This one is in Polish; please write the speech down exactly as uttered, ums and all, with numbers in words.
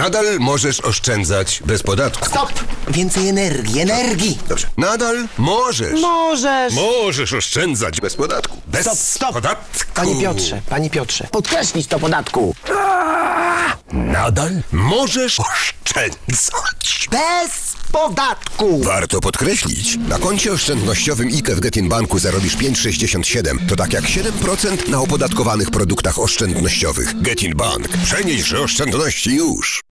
Nadal możesz oszczędzać bez podatku. Stop! Więcej energii, energii! Dobrze. Nadal możesz. Możesz! Możesz oszczędzać bez podatku. Bez Stop, stop! podatku. Panie Piotrze, panie Piotrze, podkreślić to podatku! Nadal możesz oszczędzać. Bez podatku! Warto podkreślić, na koncie oszczędnościowym I K E w Getin Banku zarobisz pięć przecinek sześćdziesiąt siedem. To tak jak siedem procent na opodatkowanych produktach oszczędnościowych. Getin Bank. Przenieś oszczędności już.